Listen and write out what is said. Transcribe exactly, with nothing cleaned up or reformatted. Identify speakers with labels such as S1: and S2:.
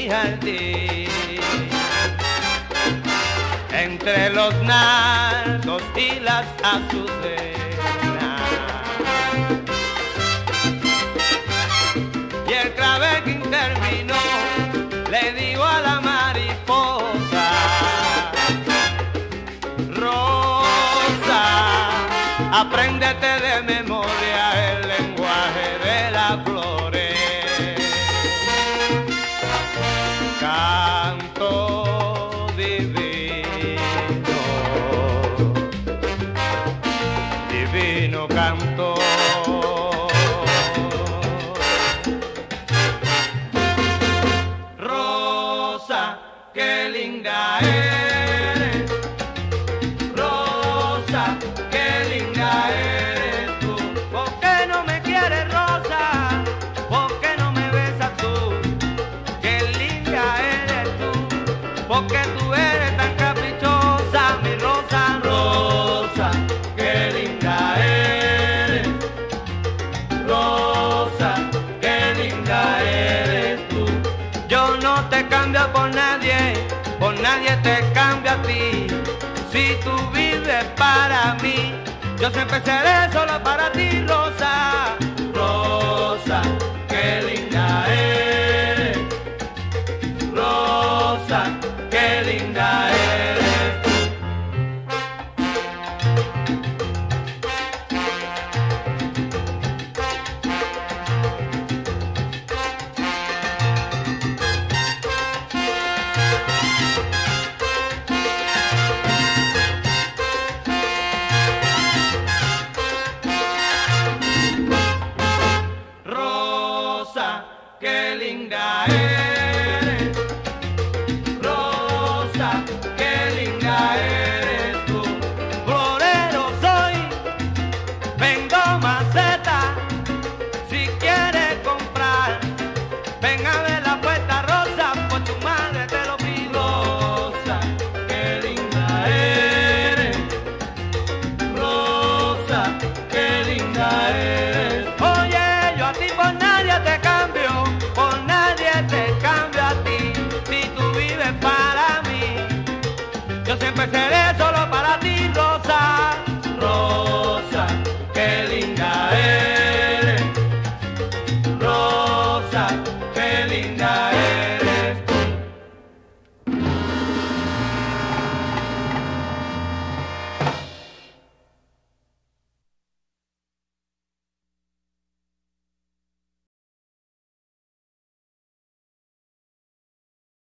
S1: jardín. Entre los nardos y las azucenas, y el clavel que intervino le digo a la mariposa: Rosa, apréndete de memoria el lenguaje de las flores. Canto divino, divino canto. Rosa, qué linda eres. Rosa, qué linda eres tú. ¿Por qué no me quieres, Rosa? ¿Por qué no me besas tú? Qué linda eres tú. Porque tú eres tan caprichosa, mi Rosa. Rosa, qué linda eres. Rosa, qué linda eres tú. Yo no te cambio por nadie, por nadie te cambio a ti. Si tú vives para mí, yo siempre seré solo para ti, Rosa. Rosa, qué linda eres. Rosa, qué linda eres tú. Rosa, qué linda eres.